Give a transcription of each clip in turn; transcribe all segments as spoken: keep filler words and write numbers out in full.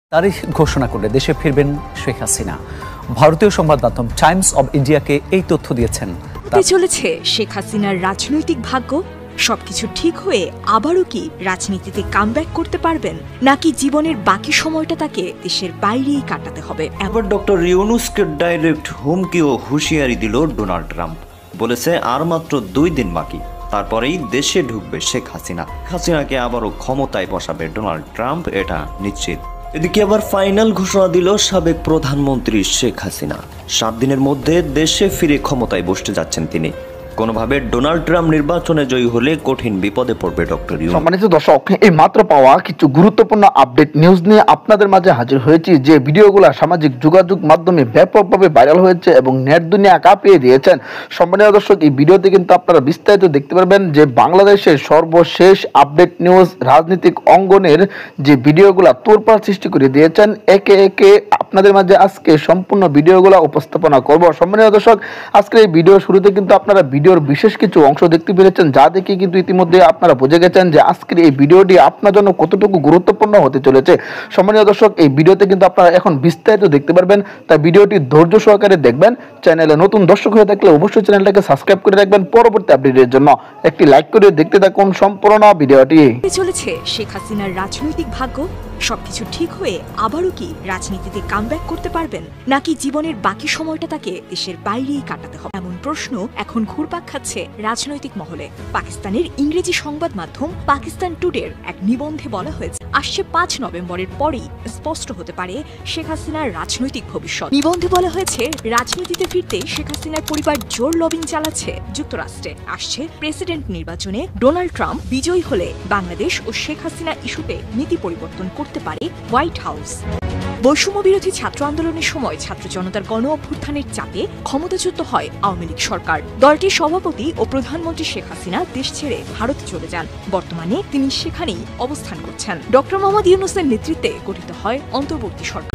তারিখ ঘোষণা করলে দেশে ফিরবেন শেখ হাসিনা। ভারতীয় সংবাদ মাধ্যম টাইমস অব ইন্ডিয়াকে এই তথ্য দিয়েছেন। চলেছে শেখ হাসিনার রাজনৈতিক ভাগ্য, সবকিছু ঠিক হয়ে আবারও কি রাজনীতিতে কামব্যাক করতে পারবেন, নাকি জীবনের বাকি সময়টা তাকে দেশের বাইরেই কাটাতে হবে? এবার ডক্টর ইউনুসকে ডাইরেক্ট হুমকি ও হুঁশিয়ারি দিল ডোনাল্ড ট্রাম্প। বলেছে আর মাত্র দুই দিন বাকি, তারপরেই দেশে ঢুকবে শেখ হাসিনা। হাসিনাকে আবারও ক্ষমতায় বসাবে ডোনাল্ড ট্রাম্প, এটা নিশ্চিত। এদিকে আবার ফাইনাল ঘোষণা দিল সাবেক প্রধানমন্ত্রী শেখ হাসিনা। সাত দিনের মধ্যে দেশে ফিরে ক্ষমতায় বসতে যাচ্ছেন তিনি। কোনোভাবে ডোনাল্ড ট্রাম্প নির্বাচনে জয়ী হলে কঠিন বিপদে পড়বে ডক্টর ইউনুস। সম্মানিত দর্শক, এই মাত্র পাওয়া কিছু গুরুত্বপূর্ণ আপডেট নিউজ নিয়ে আপনাদের মাঝে হাজির হয়েছি, যে ভিডিওগুলো সামাজিক যোগাযোগ মাধ্যমে ব্যাপকভাবে ভাইরাল হয়েছে এবং নেট দুনিয়া কাঁপিয়ে দিয়েছেন। সম্মানিত দর্শক, এই ভিডিওতে কিন্তু আপনারা বিস্তারিত দেখতে পারবেন যে বাংলাদেশের সর্বশেষ আপডেট নিউজ রাজনৈতিক অঙ্গনের যে ভিডিওগুলো তোলপাড় সৃষ্টি করে দিয়েছেন। একে একে আপনাদের মাঝে আজকে সম্পূর্ণ ভিডিওগুলো উপস্থাপনা করব। সম্মানিত দর্শক, আজকের এই ভিডিও শুরুতে কিন্তু আপনারা ভিডিওর বিশেষ কিছু অংশ দেখতে পেরেছেন, যা দেখে কিন্তু ইতিমধ্যে আপনারা বুঝে গেছেন যে আজকের এই ভিডিওটি আপনার জন্য কতটুকু গুরুত্বপূর্ণ হতে চলেছে। সম্মানিত দর্শক, এই ভিডিওতে কিন্তু আপনারা এখন বিস্তারিত দেখতে পারবেন, তাই ভিডিওটি ধৈর্য সহকারে দেখবেন। চ্যানেলে নতুন দর্শক হয়ে থাকলে অবশ্যই চ্যানেলটাকে সাবস্ক্রাইব করে রাখবেন পরবর্তী আপডেটের জন্য। একটি লাইক করে দেখতে থাকুন সম্পূর্ণ ভিডিওটি। চলেছে শেখ হাসিনার রাজনৈতিক ভাগ্য, সবকিছু ঠিক হয়ে আবারও কি রাজনীতিতে কামব্যাক করতে পারবেন, নাকি জীবনের বাকি সময়টা তাকে দেশের বাইরেই কাটাতে হবে? এমন প্রশ্ন এখন ঘুরপাক খাচ্ছে রাজনৈতিক মহলে। পাকিস্তানের ইংরেজি সংবাদ মাধ্যম পাকিস্তান টুডের এক নিবন্ধে বলা হয়েছে, আসছে পাঁচ নভেম্বরের পরেই স্পষ্ট হতে পারে শেখ হাসিনার রাজনৈতিক ভবিষ্যৎ। নিবন্ধে বলা হয়েছে, রাজনীতিতে ফিরতে শেখ হাসিনার পরিবার জোর লবিং চালাচ্ছে যুক্তরাষ্ট্রে। আসছে প্রেসিডেন্ট নির্বাচনে ডোনাল্ড ট্রাম্প বিজয়ী হলে বাংলাদেশ ও শেখ হাসিনা ইস্যুতে নীতি পরিবর্তন করতে পারে হোয়াইট হাউস। বৈষম্য বিরোধী ছাত্র আন্দোলনের সময় ছাত্র জনতার গণ অভ্যুত্থানের চাপে ক্ষমতাচ্যুত হয় আওয়ামী লীগ সরকার। দলটির সভাপতি ও প্রধানমন্ত্রী শেখ হাসিনা দেশ ছেড়ে ভারতে চলে যান। বর্তমানে তিনি সেখানেই অবস্থান করছেন। ডক্টর মোহাম্মদ ইউনুসের নেতৃত্বে গঠিত হয় অন্তর্বর্তী সরকার।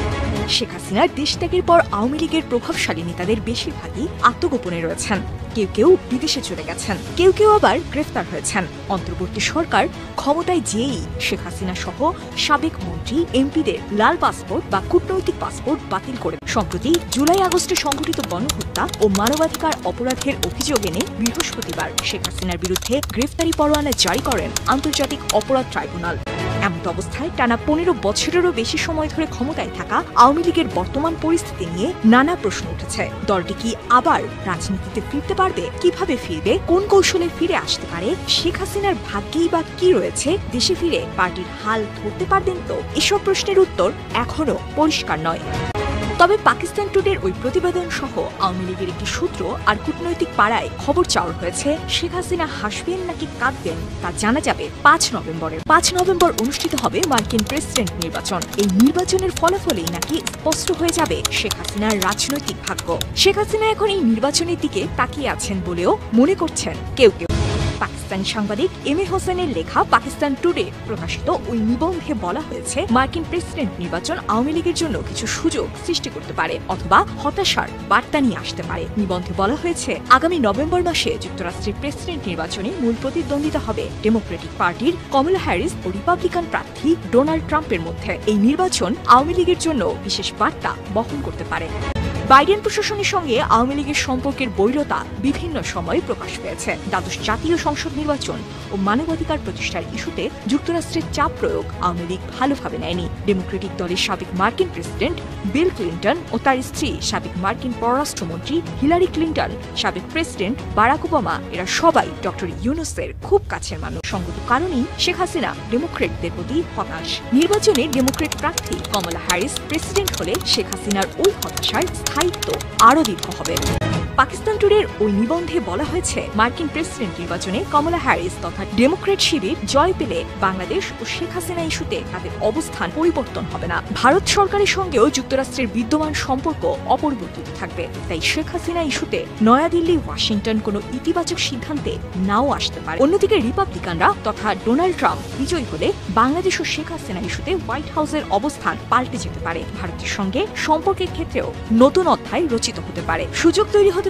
শেখ হাসিনার দেশ ত্যাগের পর আওয়ামী লীগের প্রভাবশালী নেতাদের বেশিরভাগই আত্মগোপনে রয়েছেন। কেউ কেউ বিদেশে চলে গেছেন, কেউ কেউ আবার গ্রেফতার হয়েছেন। অন্তর্বর্তী সরকার ক্ষমতায় যেই শেখ হাসিনা সহ সাবেক মন্ত্রী এমপিদের লাল পাসপোর্ট বা কূটনৈতিক পাসপোর্ট বাতিল করে। সম্প্রতি জুলাই আগস্টে সংঘটিত গণহত্যা ও মানবাধিকার অপরাধের অভিযোগ এনে বৃহস্পতিবার শেখ হাসিনার বিরুদ্ধে গ্রেফতারি পরোয়ানা জারি করেন আন্তর্জাতিক অপরাধ ট্রাইব্যুনাল। এমন অবস্থায় টানা পনেরো বছরেরও বেশি সময় ধরে ক্ষমতায় থাকা আওয়ামী লীগের বর্তমান পরিস্থিতি নিয়ে নানা প্রশ্ন উঠেছে। দলটি কি আবার রাজনীতিতে ফিরতে পারবে? কিভাবে ফিরবে? কোন কৌশলে ফিরে আসতে পারে? শেখ হাসিনার ভাগ্যেই বা কি রয়েছে? দেশে ফিরে পার্টির হাল ধরতে পারবেন তো? এসব প্রশ্নের উত্তর এখনো পরিষ্কার নয়। তবে পাকিস্তান টুডের ওই প্রতিবেদন সহ আওয়ামী লীগের একটি সূত্র আর কূটনৈতিক পাড়ায় খবর চাউর হয়েছে, শেখ হাসিনা হাসবেন নাকি কাঁদবেন তা জানা যাবে পাঁচ নভেম্বরে। পাঁচ নভেম্বর অনুষ্ঠিত হবে মার্কিন প্রেসিডেন্ট নির্বাচন। এই নির্বাচনের ফলাফলেই নাকি স্পষ্ট হয়ে যাবে শেখ হাসিনার রাজনৈতিক ভাগ্য। শেখ হাসিনা এখন এই নির্বাচনের দিকে তাকিয়ে আছেন বলেও মনে করছেন কেউ কেউ। পাকিস্তানি সাংবাদিক এম এ হোসেনের লেখা পাকিস্তান টুডে প্রকাশিত ওই নিবন্ধে বলা হয়েছে, মার্কিন প্রেসিডেন্ট নির্বাচন আওয়ামী লীগের জন্য কিছু সুযোগ সৃষ্টি করতে পারে অথবা হতাশার বার্তা নিয়ে আসতে পারে। নিবন্ধে বলা হয়েছে, আগামী নভেম্বর মাসে যুক্তরাষ্ট্রের প্রেসিডেন্ট নির্বাচনে মূল প্রতিদ্বন্দ্বিতা হবে ডেমোক্রেটিক পার্টির কমলা হ্যারিস ও রিপাবলিকান প্রার্থী ডোনাল্ড ট্রাম্পের মধ্যে। এই নির্বাচন আওয়ামী লীগের জন্য বিশেষ বার্তা বহন করতে পারে। বাইডেন প্রশাসনের সঙ্গে আওয়ামী লীগের সম্পর্কের বৈরতা বিভিন্ন সময় প্রকাশ পেয়েছে। দ্বাদশ জাতীয় সংসদ নির্বাচন ও মানবাধিকার প্রতিষ্ঠার ইস্যুতে যুক্তরাষ্ট্রের চাপ প্রয়োগ আওয়ামী লীগ ভালোভাবে নেয়নি। ডেমোক্রেটিক দলের সাবেক মার্কিন প্রেসিডেন্ট বিল ক্লিন্টন ও তার স্ত্রী সাবেক মার্কিন পররাষ্ট্রমন্ত্রী হিলারি ক্লিন্টন, সাবেক প্রেসিডেন্ট বারাক ওবামা, এরা সবাই ডক্টর ইউনুসের খুব কাছের মানুষ। সঙ্গত কারণেই শেখ হাসিনা ডেমোক্রেটদের প্রতি হতাশ। নির্বাচনে ডেমোক্রেট প্রার্থী কমলা হ্যারিস প্রেসিডেন্ট হলে শেখ হাসিনার ওই হতাশার স্থায়িত্ব আরও দীর্ঘ হবে। পাকিস্তান টুডের ওই নিবন্ধে বলা হয়েছে, মার্কিন প্রেসিডেন্ট নির্বাচনে কমলা হ্যারিস তথা ডেমোক্রেট শিবির জয় পেলে বাংলাদেশ ও শেখ হাসিনা ইস্যুতে তাদের অবস্থান পরিবর্তন হবে না। ভারত সরকারের সঙ্গেও যুক্তরাষ্ট্রের বিদ্যমান সম্পর্ক অপরিবর্তিত থাকবে। তাই শেখ হাসিনা ইস্যুতে নয়াদিল্লি ওয়াশিংটন কোনো ইতিবাচক সিদ্ধান্তে নাও আসতে পারে। অন্যদিকে রিপাবলিকানরা তথা ডোনাল্ড ট্রাম্প বিজয়ী হলে বাংলাদেশ ও শেখ হাসিনা ইস্যুতে হোয়াইট হাউসের অবস্থান পাল্টে যেতে পারে। ভারতের সঙ্গে সম্পর্কের ক্ষেত্রেও নতুন অধ্যায় রচিত হতে পারে। সুযোগ তৈরি হতে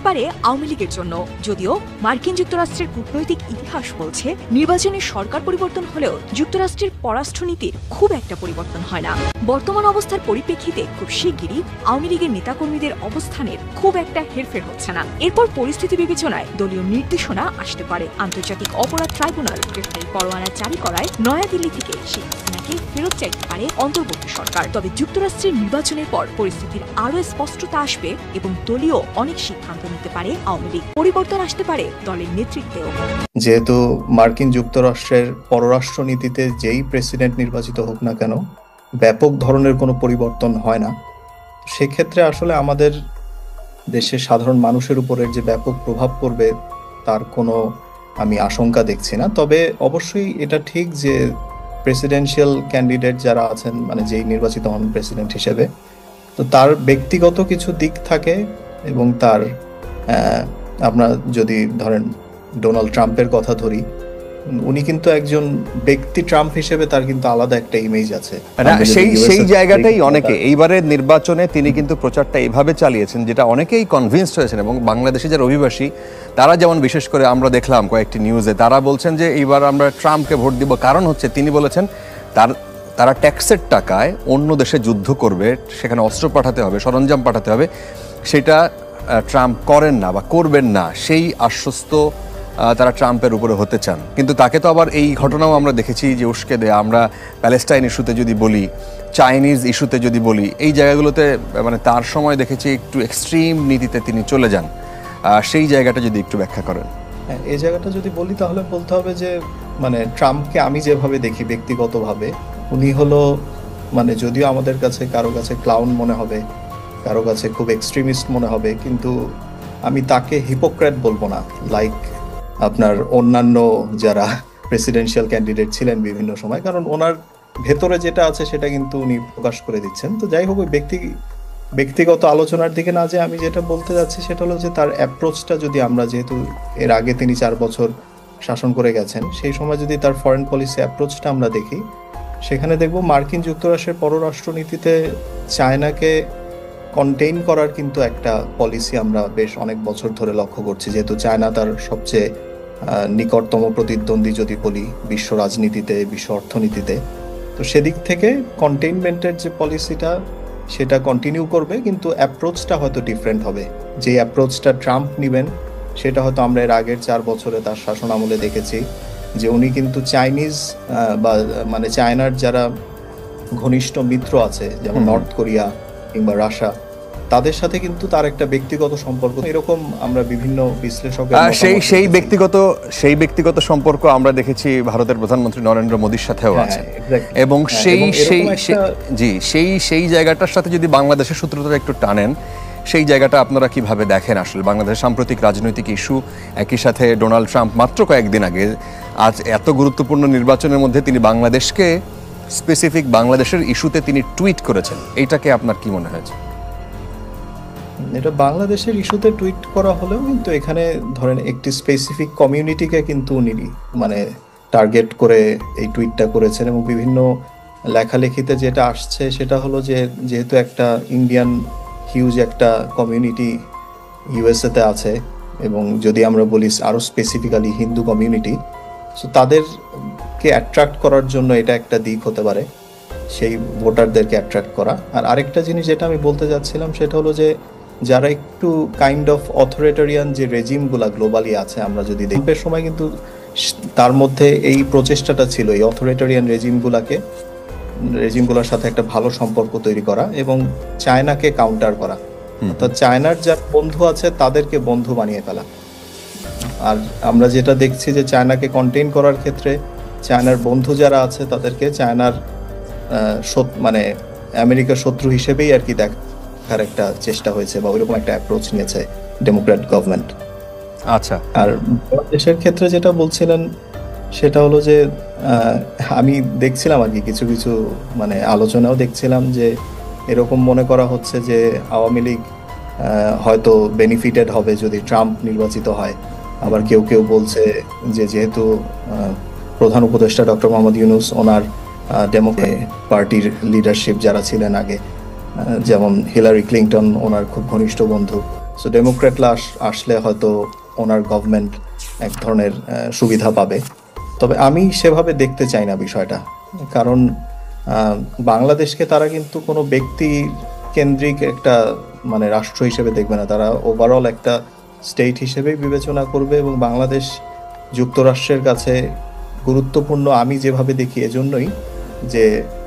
পারে আওয়ামী লীগের জন্য। যদিও মার্কিন যুক্তরাষ্ট্রের কূটনৈতিক ইতিহাস বলছে নির্বাচনে সরকার পরিবর্তন হলেও যুক্তরাষ্ট্রের পররাষ্ট্রনীতির খুব একটা পরিবর্তন হয় না। বর্তমান অবস্থার পরিপ্রেক্ষিতে খুব শিগগিরই আওয়ামী লীগের নেতাকর্মীদের অবস্থানের খুব একটা হেরফের হচ্ছে না। এরপর পরিস্থিতি বিবেচনায় দলীয় নির্দেশনা আসতে পারে। আন্তর্জাতিক অপরাধ ট্রাইব্যুনাল গ্রেফতারি পরোয়ানা জারি করায় নয়াদিল্লি থেকে শেখ হাসিনাকে ফেরত চাইতে পারে অন্তর্বর্তী সরকার। তবে যুক্তরাষ্ট্রের নির্বাচনের পর পরিস্থিতির আরও স্পষ্টতা আসবে এবং দলীয় অনেক সিদ্ধান্ত নিতে পারে আওয়ামী লীগ। পরিবর্তন আসতে পারে দলের নেতৃত্বেও। যেহেতু মার্কিন যুক্তরাষ্ট্রের পররাষ্ট্রনীতিতে যেই প্রেসিডেন্ট নির্বাচিত হোক না কেন ব্যাপক ধরনের কোনো পরিবর্তন হয় না, সেক্ষেত্রে আসলে আমাদের দেশের সাধারণ মানুষের উপরের যে ব্যাপক প্রভাব পড়বে তার কোনো আমি আশঙ্কা দেখছি না। তবে অবশ্যই এটা ঠিক যে প্রেসিডেন্সিয়াল ক্যান্ডিডেট যারা আছেন, মানে যেই নির্বাচিত হন প্রেসিডেন্ট হিসেবে, তো তার ব্যক্তিগত কিছু দিক থাকে এবং তার আমরা যদি ধরেন ডোনাল্ড ট্রাম্পের কথা ধরি, উনি কিন্তু একজন ব্যক্তি ট্রাম্প হিসেবে তার কিন্তু আলাদা একটা ইমেজ আছে। সেই সেই জায়গাটাই অনেকে এইবারের নির্বাচনে তিনি কিন্তু প্রচারটা এইভাবে চালিয়েছেন যেটা অনেকেই কনভিন্সড হয়েছেন, এবং বাংলাদেশে যারা অভিবাসী তারা যেমন বিশেষ করে আমরা দেখলাম কয়েকটি নিউজে তারা বলছেন যে এইবার আমরা ট্রাম্পকে ভোট দিব, কারণ হচ্ছে তিনি বলেছেন তার তারা ট্যাক্সের টাকায় অন্য দেশে যুদ্ধ করবে, সেখানে অস্ত্র পাঠাতে হবে, সরঞ্জাম পাঠাতে হবে, সেটা ট্রাম্প করেন না বা করবেন না, সেই আশ্বস্ত তারা ট্রাম্পের উপরে হতে চান। কিন্তু তাকে তো আবার এই ঘটনাও আমরা দেখেছি যে উস্কে দেয়। আমরা প্যালেস্টাইন ইস্যুতে যদি বলি, চাইনিজ ইস্যুতে যদি বলি, এই জায়গাগুলোতে মানে তার সময় দেখেছি একটু এক্সট্রিম নীতিতে তিনি চলে যান। সেই জায়গাটা যদি একটু ব্যাখ্যা করেন। হ্যাঁ, এই জায়গাটা যদি বলি তাহলে বলতে হবে যে মানে ট্রাম্পকে আমি যেভাবে দেখি ব্যক্তিগতভাবে, উনি হলো মানে যদিও আমাদের কাছে কারো কাছে ক্লাউন মনে হবে, কারো কাছে খুব এক্সট্রিমিস্ট মনে হবে, কিন্তু আমি তাকে হিপোক্রেট বলবো না। লাইক আপনার অন্যান্য যারা প্রেসিডেন্সিয়াল ক্যান্ডিডেট ছিলেন বিভিন্ন সময়, কারণ ওনার ভেতরে যেটা আছে সেটা কিন্তু উনি প্রকাশ করে দিচ্ছেন। তো যাই হোক, ব্যক্তি ব্যক্তিগত আলোচনার দিকে না যে আমি যেটা বলতে যাচ্ছি সেটা হলো যে তার অ্যাপ্রোচটা যদি আমরা, যেহেতু এর আগে তিনি চার বছর শাসন করে গেছেন, সেই সময় যদি তার ফরেন পলিসি অ্যাপ্রোচটা আমরা দেখি, সেখানে দেখব মার্কিন যুক্তরাষ্ট্রের পররাষ্ট্রনীতিতে চায়নাকে কন্টেইন করার কিন্তু একটা পলিসি আমরা বেশ অনেক বছর ধরে লক্ষ্য করছি। যেহেতু চায়না তার সবচেয়ে নিকটতম প্রতিদ্বন্দ্বী যদি বলি বিশ্ব রাজনীতিতে, বিশ্ব অর্থনীতিতে, তো সেদিক থেকে কন্টেইনমেন্টের যে পলিসিটা সেটা কন্টিনিউ করবে, কিন্তু অ্যাপ্রোচটা হয়তো ডিফারেন্ট হবে। যে অ্যাপ্রোচটা ট্রাম্প নেবেন সেটা হয়তো আমরা এর আগের চার বছরে তার শাসন আমলে দেখেছি যে উনি কিন্তু চাইনিজ বা মানে চায়নার যারা ঘনিষ্ঠ মিত্র আছে, যেমন নর্থ কোরিয়া কিংবা রাশিয়া, তাদের সাথে কিন্তু তার একটা ব্যক্তিগত সম্পর্ক, এরকম আমরা বিভিন্ন বিশ্লেষকের সেই সেই ব্যক্তিগত সেই ব্যক্তিগত সম্পর্ক আমরা দেখেছি ভারতের প্রধানমন্ত্রী নরেন্দ্র মোদির সাথেও আছে। এবং সেই সেই জি সেই সেই জায়গাটার সাথে যদি বাংলাদেশের সূত্রটা একটু টানেন, সেই জায়গাটা আপনারা কিভাবে দেখেন? আসলে বাংলাদেশের সাম্প্রতিক রাজনৈতিক ইস্যু, একই সাথে ডোনাল্ড ট্রাম্প মাত্র কয়েকদিন আগে আজ এত গুরুত্বপূর্ণ নির্বাচনের মধ্যে তিনি বাংলাদেশকে স্পেসিফিক বাংলাদেশের ইস্যুতে তিনি টুইট করেছেন, এইটাকে আপনার কি মনে হয়েছে? এটা বাংলাদেশের ইস্যুতে টুইট করা হলেও কিন্তু এখানে ধরেন একটি স্পেসিফিক কমিউনিটিকে কিন্তু উনি মানে টার্গেট করে এই টুইটটা করেছেন। এবং বিভিন্ন লেখালেখিতে যেটা আসছে সেটা হলো যে যেহেতু একটা ইন্ডিয়ান হিউজ একটা কমিউনিটি ইউএসএতে আছে, এবং যদি আমরা বলি আরও স্পেসিফিক্যালি হিন্দু কমিউনিটি, সো তাদেরকে অ্যাট্রাক্ট করার জন্য এটা একটা দিক হতে পারে, সেই ভোটারদেরকে অ্যাট্রাক্ট করা। আর আরেকটা জিনিস যেটা আমি বলতে যাচ্ছিলাম সেটা হলো যে যারা একটু কাইন্ড অফ অথরিটেরিয়ান যে রেজিমগুলা গ্লোবালি আছে, আমরা যদি দেখবের সময় কিন্তু তার মধ্যে এই প্রচেষ্টাটা ছিল এই অথরিটেরিয়ান রেজিমগুলাকে রেজিমগুলোর সাথে একটা ভালো সম্পর্ক তৈরি করা এবং চায়নাকে কাউন্টার করা, অর্থাৎ চায়নার যারা বন্ধু আছে তাদেরকে বন্ধু বানিয়ে ফেলা। আর আমরা যেটা দেখছি যে চায়নাকে কন্টেইন করার ক্ষেত্রে চায়নার বন্ধু যারা আছে তাদেরকে চায়নার মানে আমেরিকার শত্রু হিসেবেই আর কি দেখার একটা চেষ্টা হয়েছে, বা ওইরকম একটা অ্যাপ্রোচ নিয়েছে ডেমোক্র্যাট গভর্নমেন্ট। আচ্ছা, আর বাংলাদেশের ক্ষেত্রে যেটা বলছিলেন সেটা হলো যে আমি দেখছিলাম আর কি কিছু কিছু মানে আলোচনাও দেখছিলাম যে এরকম মনে করা হচ্ছে যে আওয়ামী লীগ হয়তো বেনিফিটেড হবে যদি ট্রাম্প নির্বাচিত হয়। আবার কেউ কেউ বলছে যে যেহেতু প্রধান উপদেষ্টা ডক্টর মোহাম্মদ ইউনুস ওনার ডেমোক্রেট পার্টির লিডারশিপ যারা ছিলেন আগে, যেমন হিলারি ক্লিন্টন ওনার খুব ঘনিষ্ঠ বন্ধু, সো ডেমোক্রেটরা আসলে হয়তো ওনার গভর্নমেন্ট এক ধরনের সুবিধা পাবে, তবে আমি সেভাবে দেখতে চাই না বিষয়টা। কারণ বাংলাদেশকে তারা কিন্তু কোনো ব্যক্তি কেন্দ্রিক একটা মানে রাষ্ট্র হিসেবে দেখবে না, তারা ওভারঅল একটা স্টেট হিসেবেই বিবেচনা করবে। এবং বাংলাদেশ যুক্তরাষ্ট্রের কাছে গুরুত্বপূর্ণ আমি যেভাবে দেখি এজন্যই যে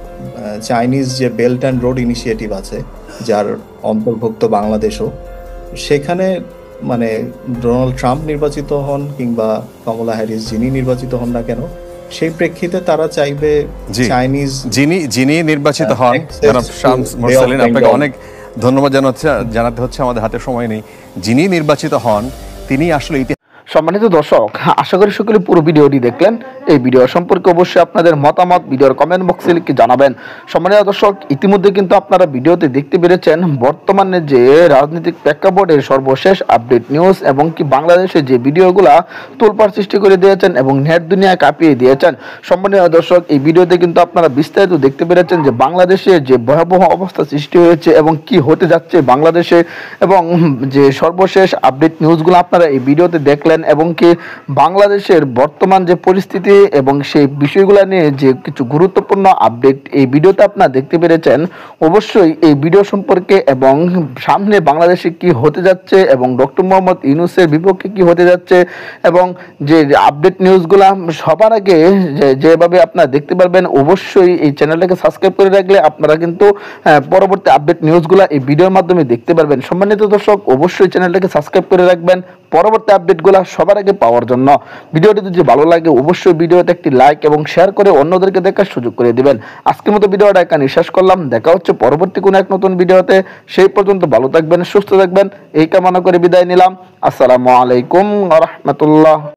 চাইনিজ যে বেল্ট অ্যান্ড রোড ইনিশিয়েটিভ আছে, যার অন্তর্ভুক্ত বাংলাদেশও, সেখানে মানে ডোনাল্ড ট্রাম্প নির্বাচিত হন কিংবা কমলা হ্যারিস যিনি নির্বাচিত হন না কেন, সেই প্রেক্ষিতে তারা চাইবে চাইনিজ যিনি যিনি নির্বাচিত হন, জনাব শামস মুরসালিন, আপনাকে অনেক ধন্যবাদ জানাতে জানাতে হচ্ছে, আমাদের হাতে সময় নেই। যিনি নির্বাচিত হন তিনি আসলে সম্মানিত দর্শক, আশা করি সকলে পুরো ভিডিওটি দেখলেন। এই ভিডিও সম্পর্কে অবশ্যই আপনাদের মতামত ভিডিওর কমেন্ট বক্সে লিখে জানাবেন। সম্মানিত দর্শক, ইতিমধ্যে কিন্তু আপনারা ভিডিওতে দেখতে পেরেছেন বর্তমানে যে রাজনৈতিক প্রেক্ষাপটের সর্বশেষ আপডেট নিউজ এবং কি বাংলাদেশে যে ভিডিওগুলা তোলপাড় সৃষ্টি করে দিয়েছেন এবং নেট দুনিয়া কাঁপিয়ে দিয়েছেন। সম্মানিত দর্শক, এই ভিডিওতে কিন্তু আপনারা বিস্তারিত দেখতে পেরেছেন যে বাংলাদেশে যে ভয়াবহ অবস্থা সৃষ্টি হয়েছে এবং কি হতে যাচ্ছে বাংলাদেশে, এবং যে সর্বশেষ আপডেট নিউজগুলো আপনারা এই ভিডিওতে দেখলেন এবং কি বাংলাদেশের বর্তমান যে পরিস্থিতি এবং সেই বিষয়গুলো নিয়ে যে কিছু গুরুত্বপূর্ণ আপডেট এই ভিডিওতে আপনারা দেখতে পেরেছেন। অবশ্যই এই ভিডিও সম্পর্কে এবং সামনে বাংলাদেশে কি হতে যাচ্ছে এবং ডক্টর মোহাম্মদ ইউনুসের বিপক্ষে কি হতে যাচ্ছে এবং যে আপডেট নিউজগুলো সবার আগে যেভাবে আপনারা দেখতে পারবেন, অবশ্যই এই চ্যানেলটাকে সাবস্ক্রাইব করে রাখলে আপনারা কিন্তু পরবর্তী আপডেট নিউজগুলো এই ভিডিওর মাধ্যমে দেখতে পারবেন। সম্মানিত দর্শক, অবশ্যই চ্যানেলটাকে সাবস্ক্রাইব করে রাখবেন পরবর্তী আপডেটগুলো সবার আগে পাওয়ার জন্য। ভিডিওটি যদি ভালো লাগে অবশ্যই ভিডিওতে একটি লাইক এবং শেয়ার করে অন্যদেরকে দেখার সুযোগ করে দিবেন। আজকের মতো ভিডিওটা এখানে শেষ করলাম। দেখা হচ্ছে পরবর্তী কোনো এক নতুন ভিডিওতে। সেই পর্যন্ত ভালো থাকবেন, সুস্থ থাকবেন, এই কামনা করে বিদায় নিলাম। আসসালামু আলাইকুম ওয়া রাহমাতুল্লাহ।